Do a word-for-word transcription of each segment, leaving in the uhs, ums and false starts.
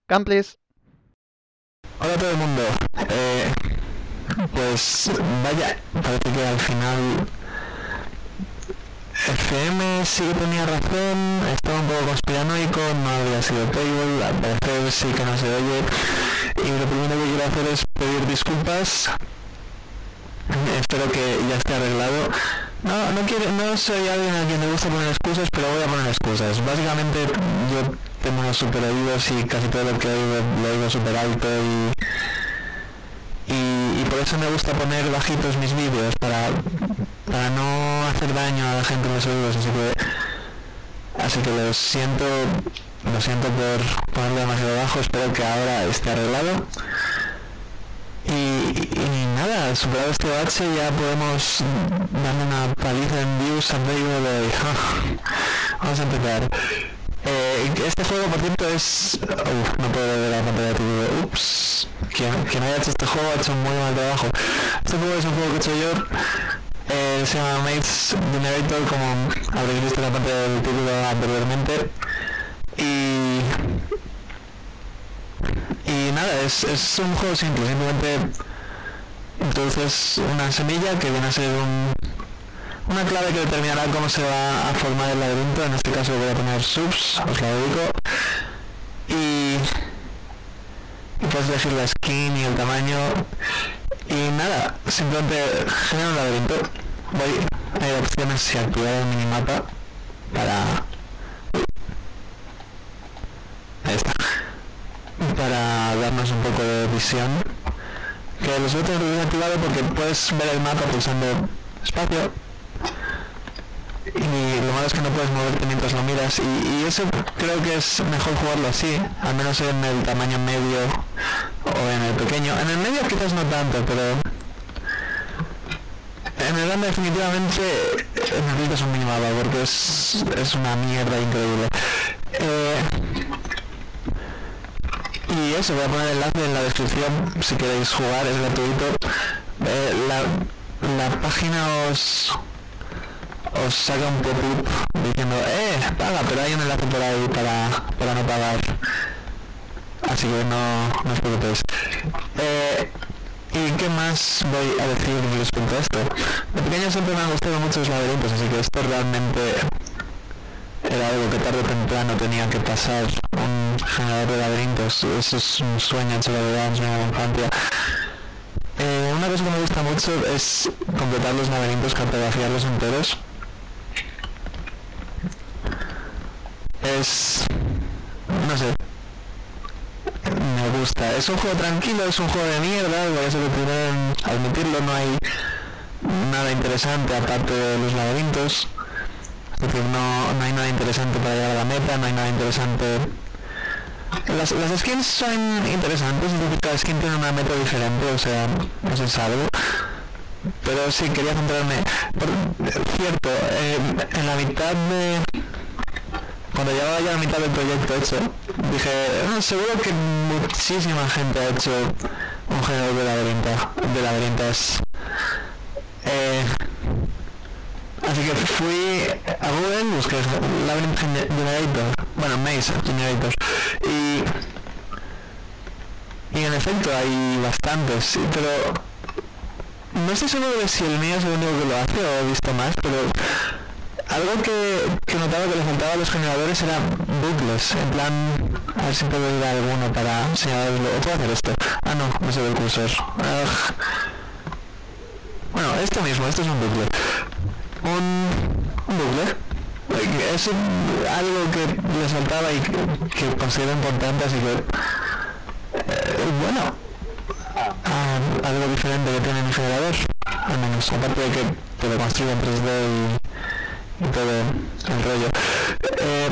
Can please. Hola a todo el mundo. Eh, pues vaya, parece que al final F M sí que tenía razón, estaba un poco conspiranoico, no había sido Table, al parecer sí que no se oye. Y lo primero que quiero hacer es pedir disculpas. Espero que ya esté arreglado. No, no quiero, no soy alguien a quien le gusta poner excusas, pero voy a poner excusas. Básicamente yo tengo unos super oídos y casi todo lo que oigo lo oigo súper alto y, y, y por eso me gusta poner bajitos mis vídeos para, para no hacer daño a la gente en los oídos, así que así que lo siento, lo siento por ponerlo demasiado bajo, espero que ahora esté arreglado. Y, y nada, superado este bache ya podemos darle una paliza en views a Table de hoy. Vamos a empezar. Eh, este juego, por cierto, es... Uf, no puedo ver la pantalla de tu... Ups. Quien, quien haya hecho este juego ha hecho un muy mal trabajo. Este juego es un juego que he hecho yo. Eh, se llama Maze Generator, como habréis visto en la pantalla del título anteriormente. Y... Y nada, es, es un juego simple, simplemente introduces una semilla que viene a ser un, una clave que determinará cómo se va a formar el laberinto. En este caso voy a poner subs, os la dedico, y, y puedes elegir la skin y el tamaño, y nada, simplemente genera un laberinto. Voy a ir a opciones y activar el minimapa para... Ahí está. Para darnos un poco de visión, que los otros lo he activado porque puedes ver el mapa pulsando espacio y lo malo es que no puedes moverte mientras lo miras, y, y eso creo que es mejor jugarlo así, al menos en el tamaño medio o en el pequeño. En el medio quizás no tanto, pero en el grande definitivamente necesitas un minimapa porque es, es una mierda increíble. Eh, Y eso, voy a poner el enlace en la descripción si queréis jugar, es gratuito. Eh, la, la página os, os saca un pop-up diciendo, eh, paga, pero hay un enlace por ahí para, para no pagar. Así que no, no os preocupéis. Eh, ¿Y qué más voy a decir respecto a esto? De pequeño siempre me han gustado mucho los laberintos, así que esto realmente era algo que tarde o temprano tenía que pasar. Un generador de laberintos, eso es un sueño hecho realidad, un sueño de la infancia. Eh, una cosa que me gusta mucho es completar los laberintos, cartografiarlos enteros. Es... no sé, me gusta. Es un juego tranquilo, es un juego de mierda, voy a ser el primero en admitirlo, no hay nada interesante aparte de los laberintos. Es decir, no, no hay nada interesante para llegar a la meta, no hay nada interesante... Las, las skins son interesantes, es decir, cada skin tiene una meta diferente, o sea, eso es algo. Pero sí, quería centrarme... Por cierto, eh, en la mitad de... Cuando llevaba ya la mitad del proyecto hecho, dije, no, seguro que muchísima gente ha hecho un generador de laberinto, de laberintos. Eh... Así que fui a Google, busqué Labyrinth Generator, bueno, Maze Generator, y, y en efecto hay bastantes, sí, pero no estoy seguro de si el mío es el único que lo hace o he visto más, pero algo que, que notaba que le faltaba a los generadores era bucles, en plan, a ver si puedo ir a alguno para señalarlo, o puedo hacer esto, ah no, no se ve el cursor, uh, bueno, esto mismo, esto es un bucle. Un, un bucle. Es un, algo que les faltaba y que, que considero importante, así que eh, bueno, a, algo diferente que tiene mi generador, al menos, aparte de que te lo construye en tres D y, y todo el rollo. Eh,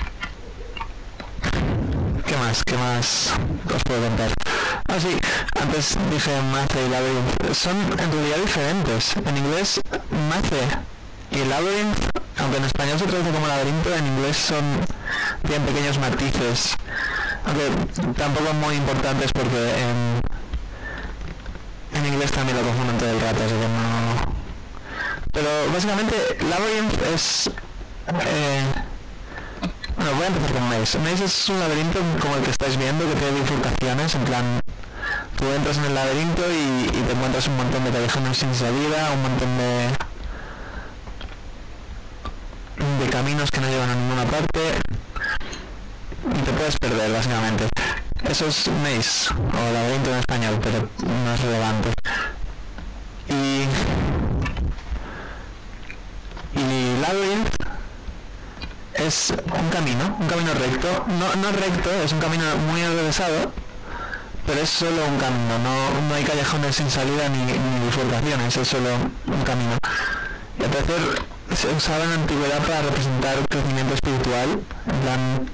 ¿Qué más? ¿Qué más os puedo contar? Ah, sí, antes dije Maze y Labyrinth. Son en realidad diferentes. En inglés, Maze y Labyrinth, aunque en español se traduce como laberinto, en inglés son, tienen pequeños matices. Aunque tampoco muy importantes porque en, en inglés también lo confunden todo el rato, así que no... Pero básicamente Labyrinth es... Eh, bueno, voy a empezar con Maze. Maze es un laberinto como el que estáis viendo, que tiene bifurcaciones, en plan... Tú entras en el laberinto y, y te encuentras un montón de callejones sin salida, un montón de... de caminos que no llevan a ninguna parte y te puedes perder, básicamente. Eso es Maze, o laberinto en español, pero no es relevante. Y... y Labyrinth es un camino, un camino recto, no, no recto, es un camino muy enrevesado, pero es solo un camino, no, no hay callejones sin salida ni, ni bifurcaciones, es solo un camino. Y al parecer se usaba en la antigüedad para representar crecimiento espiritual, en plan...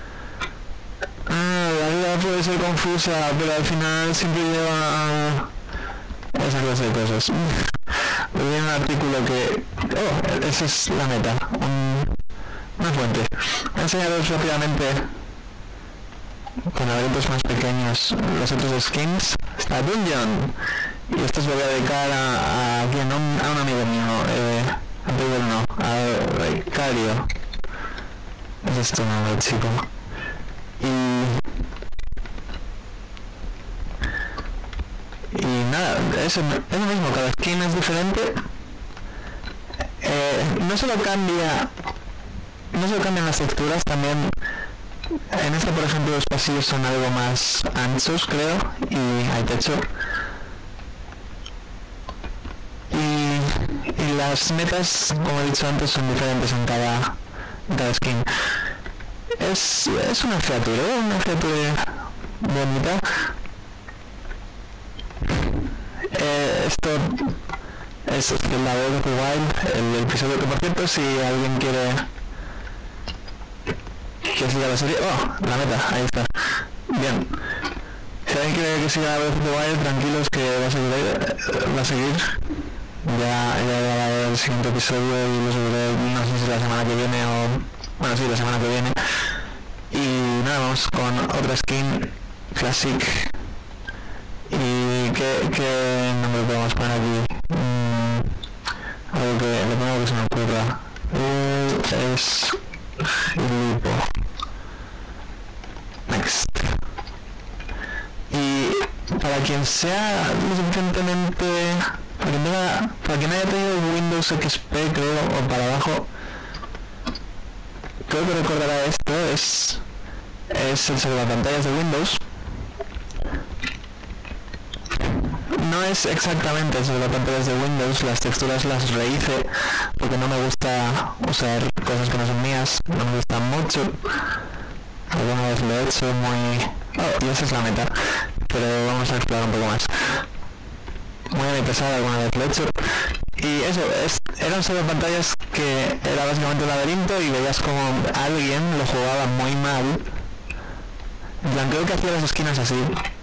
Ah, la vida puede ser confusa, pero al final siempre lleva a... esa clase de cosas. Leí un artículo que... oh, esa es la meta, un, una fuente. Voy a enseñaros rápidamente, con laberintos más pequeños, los otros skins. Está Dungeon, y esto se lo voy a dedicar a, a, ¿quién? a, un, a un amigo mío, eh, anterior no, a Ricario. Es esto, no, el chico. Y... y nada, eso es lo mismo, cada skin es diferente. Eh, no solo cambia, no solo cambian las texturas, también en esta, por ejemplo, los pasillos son algo más anchos, creo, y hay techo. Y, y las metas, como he dicho antes, son diferentes en cada, en cada skin. Es, es una criatura, una criatura bonita. Eh, esto es la Breath of the Wild, el, el episodio que, por cierto, si alguien quiere que siga la serie... ¡oh! La meta, ahí está. Bien. Si alguien quiere que siga la Breath of the Wild, tranquilos que va a seguir. Va a seguir. Ya, ya he grabado el siguiente episodio y lo subiré, no sé si la semana que viene o... bueno, sí, la semana que viene. Y nada, vamos con otra skin Classic. ¿Y qué, qué nombre podemos poner aquí? Mm, algo que, lo primero que se me ocurra uh, es Filipo. Next. Y para quien sea lo suficientemente... para quien, tenga, para quien haya tenido Windows X P, creo, o para abajo, creo que recordará esto, es, es el salvapantallas de Windows. No es exactamente el salvapantallas de Windows, las texturas las rehice porque no me gusta usar cosas que no son mías, no me gustan mucho. Alguna vez lo he hecho muy... oh, y esa es la meta, pero vamos a explorar un poco más. Muy a mi pesar, alguna vez lo he hecho. Y eso, es, eran salvapantallas que era básicamente un laberinto y veías como alguien lo jugaba muy mal. En plan, creo que hacía las esquinas así.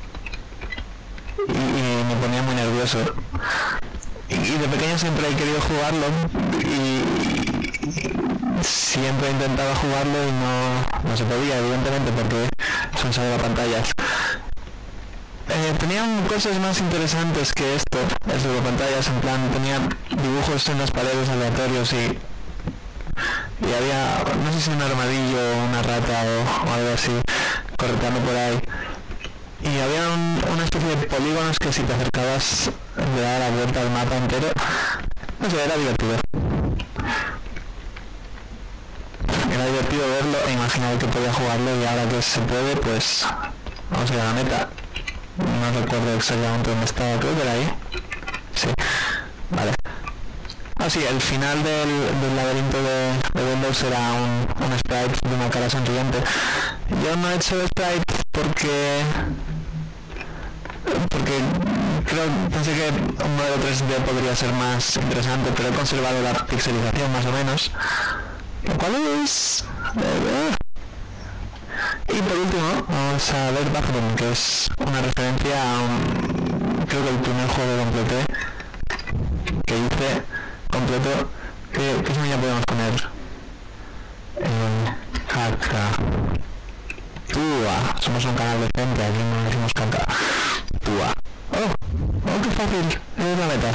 Y, y me ponía muy nervioso. Y, y de pequeño siempre he querido jugarlo y, y siempre intentaba jugarlo y no, no se podía, evidentemente, porque son salvapantallas. Eh, tenían cosas más interesantes que esto, eso de pantallas, en plan, tenían dibujos en las paredes aleatorios y, y había, no sé si un armadillo o una rata o, o algo así, correteando por ahí. Y había un, una especie de polígonos que si te acercabas le daba la vuelta al mapa entero. No sé, era divertido. Era divertido verlo e imaginar que podía jugarlo, y ahora que se puede, pues vamos a ir a la meta. No recuerdo exactamente dónde estaba, creo que era ahí. Sí, vale. Ah, sí, el final del, del laberinto de, de Windows era un, un sprite de una cara sonriente. Yo no he hecho el sprite porque... porque creo, pensé que un modelo tres D podría ser más interesante, pero he conservado la pixelización más o menos. Lo cual es... Eh, y por último, vamos a ver Bathroom, que es una referencia a un... creo que el primer juego que completé, que hice completo, que, que semilla podemos poner en caca. Tua, somos un canal decente, aquí no decimos caca. Tua. Oh, oh, qué fácil, es la meta.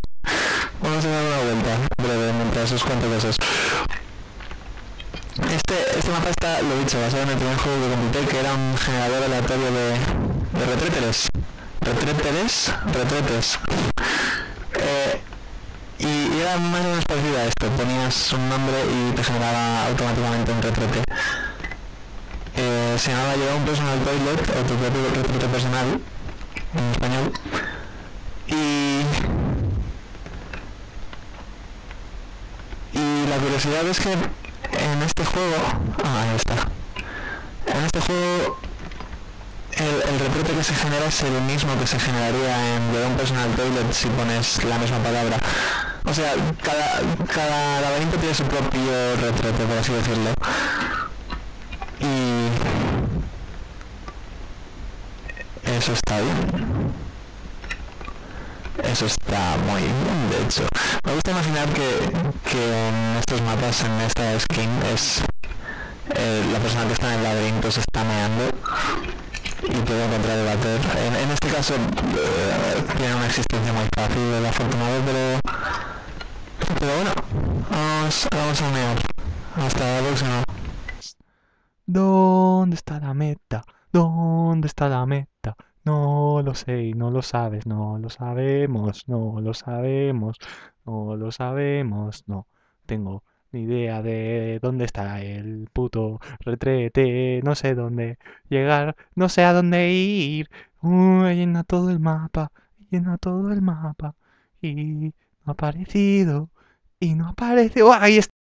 Vamos a dar una vuelta breve mientras os cuento cosas. Este Este, este mapa está, lo dicho, basado en el primer juego que completé, que era un generador aleatorio de, de retréteres. Retréteres, retretes. Eh, y, y era más o menos parecido a esto. Ponías un nombre y te generaba automáticamente un retrete. Eh, se llamaba Llevar un personal toilet o tu propio retrete personal en español. Y y la curiosidad es que en este juego, ah, ahí está, en este juego el, el retrete que se genera es el mismo que se generaría en Llevar un personal toilet si pones la misma palabra. O sea, cada, cada laberinto tiene su propio retrete, por así decirlo. Y eso está bien. Eso está muy bien, de hecho. Me gusta imaginar que, que en estos mapas, en esta skin, es eh, la persona que está en el laberinto se está meando y puede encontrar el váter. En, en este caso eh, tiene una existencia muy fácil, el afortunado, pero pero bueno, vamos, vamos a mear. Hasta la próxima. ¿Dónde está la meta? ¿Dónde está la meta? No lo sé y no lo sabes, no lo sabemos, no lo sabemos, no lo sabemos, no tengo ni idea de dónde está el puto retrete, no sé dónde llegar, no sé a dónde ir. Uh, llena todo el mapa, llena todo el mapa y no ha aparecido y no aparece. ¡Oh, ahí está!